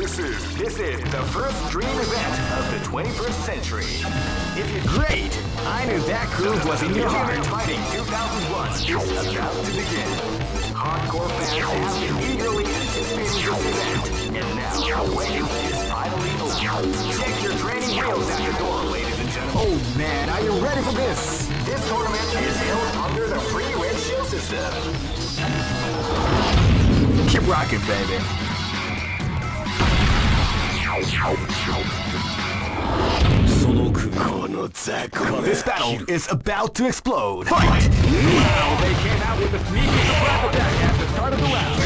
This is the first dream event of the 21st century. If you great, I knew that groove was in your heart. Fighting 2001 is about to begin. Hardcore fans have been eagerly anticipating this event, and now the wait is finally over. Check your training wheels at the door, ladies and gentlemen. Oh man, are you ready for this? This tournament is held under the free ratio system. Keep rocking, baby. This battle is about to explode. Fight! Wow, they came out with a sneaky surprise attack at the start of the round.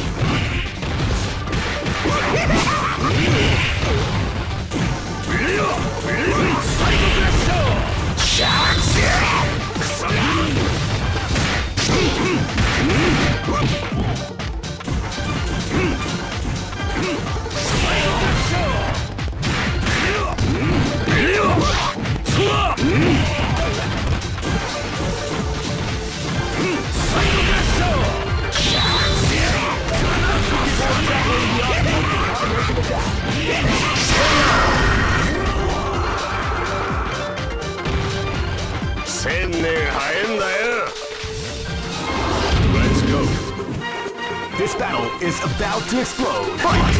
Let's go. This battle is about to explode. Fight!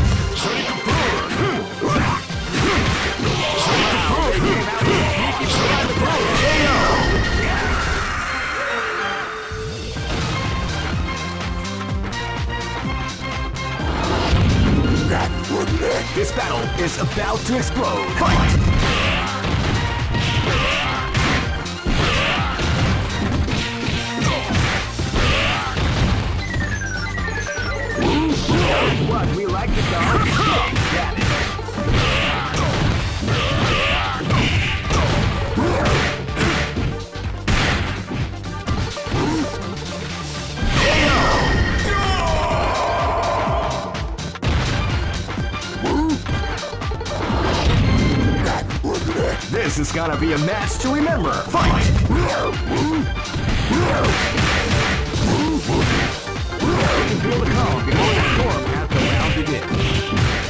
This battle is about to explode. Fight! What, we like the dog? Got it. This is gonna be a match to remember. Fight! You can feel the calm before the storm as the round begins.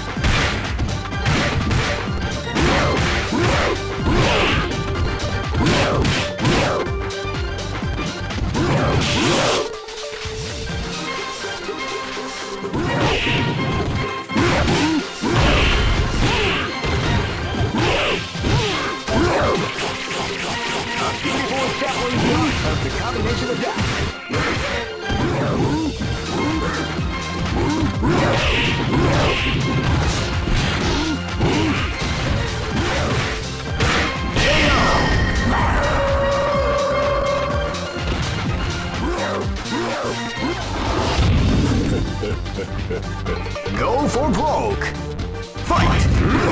A beautiful establishing block of the combination of death. Go for broke. Fight!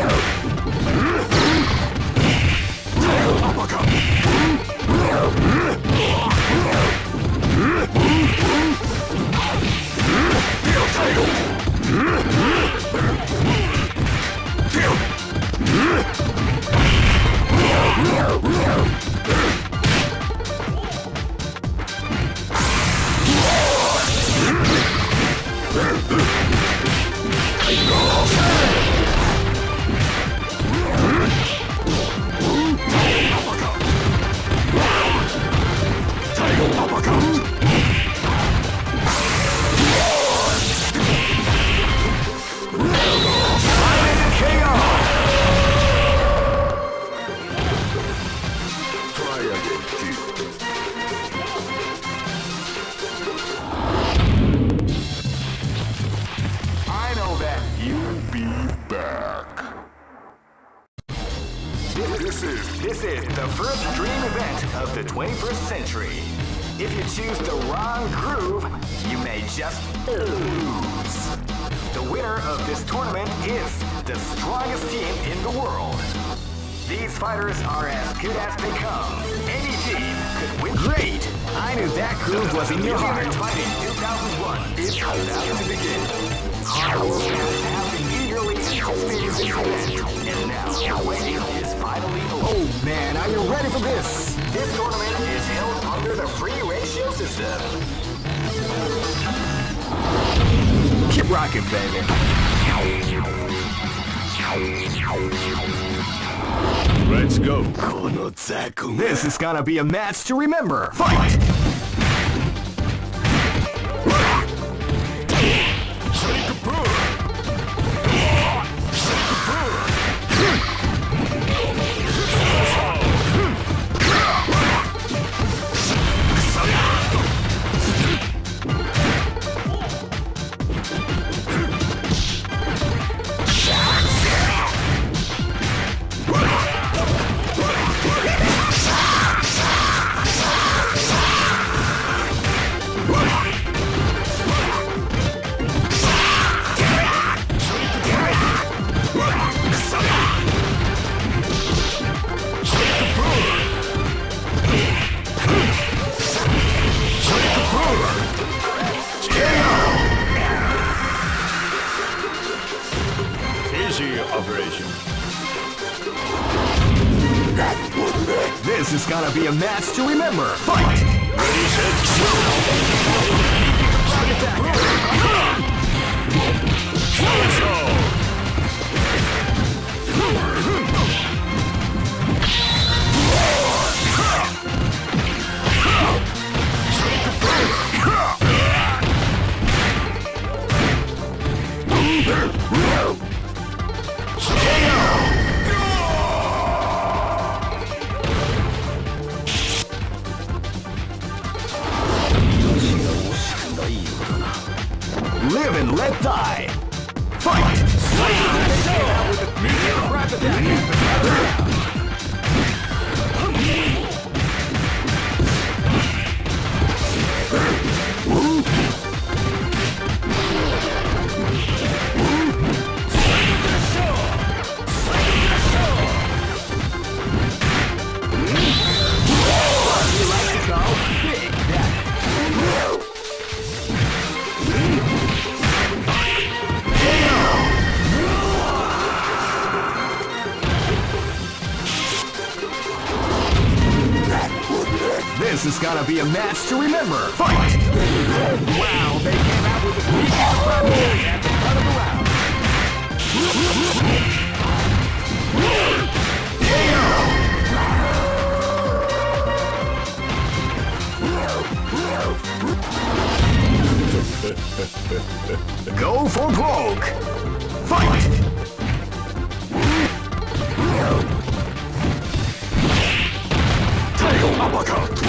This is the first dream event of the 21st century. If you choose the wrong groove, you may just lose. The winner of this tournament is the strongest team in the world. These fighters are as good as they come. Any team could win. Great! I knew that groove was in your heart. Fighting 2001 is about to begin. Hardcore fans have been eagerly anticipating this event, and now the waiting is finally over. Oh man, are you ready for this? This tournament is held under the free ratio system. Keep rocking, baby. Let's go. This is gonna be a match to remember. Fight! This is gonna be a match to remember. Fight! Ready, set, Live and let die. Fight! This is gonna be a match to remember. Fight! Wow, they came out with a sneaky surprise at the start of the round. Go for broke. Fight! Uppercut!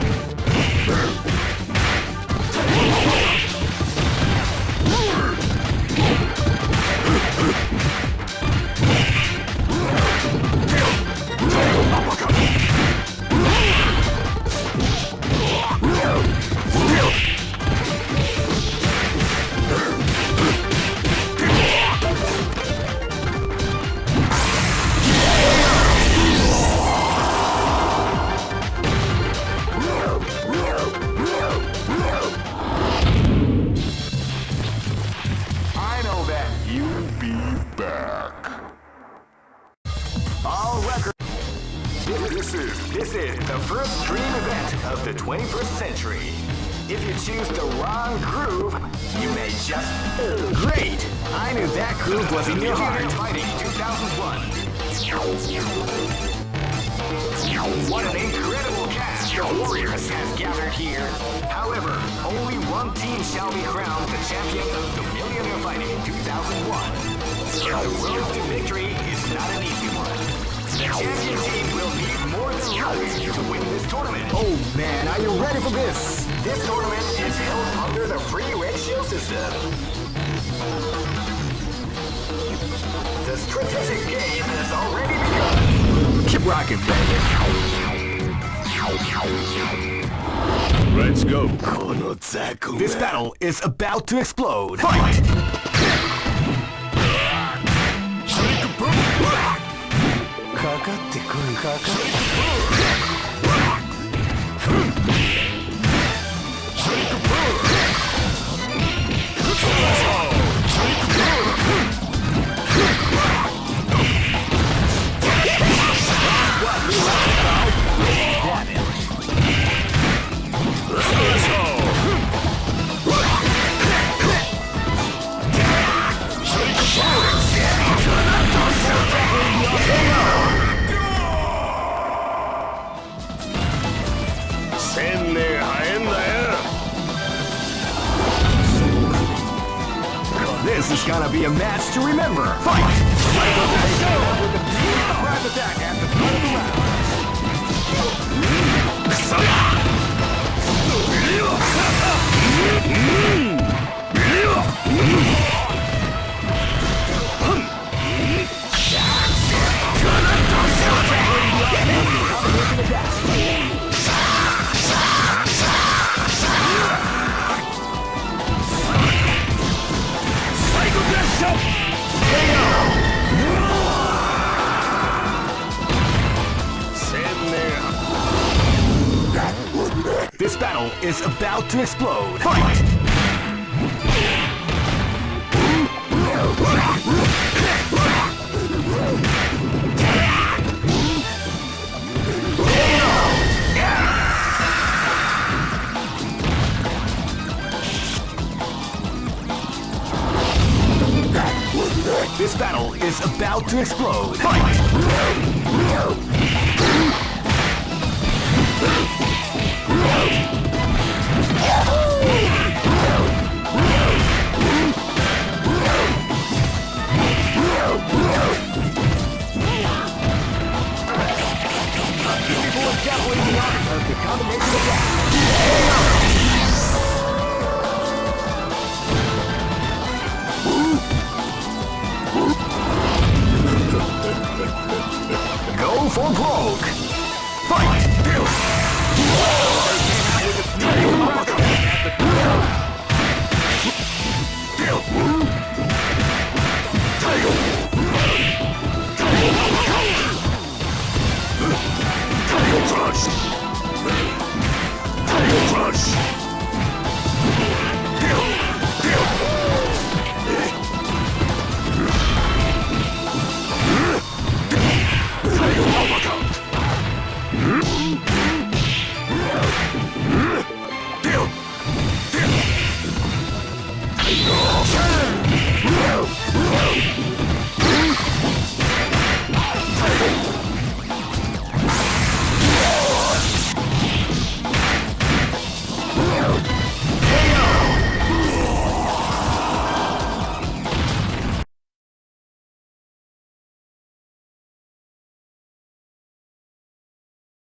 This is the first dream event of the 21st century. If you choose the wrong groove, you may just... Great! I knew that groove was in your heart. Fighting 2001. What an incredible cast the Warriors has gathered here. However, only one team shall be crowned the champion of the Millionaire Fighting 2001. The road to victory is not an easy one. The champion team will need more than luck to win this tournament. Oh man, are you ready for this? This tournament is held under the free ratio system. The strategic game has already begun. Keep rocking, baby. Let's go. This battle is about to explode. Fight! 1000年早えんだよ。 This is gonna be a match to remember. Fight! Psycho Dash with the sneaky surprise attack at the start of the round. This battle is about to explode. Fight! This battle is about to explode. Fight! People are definitely the honor of the combination attack.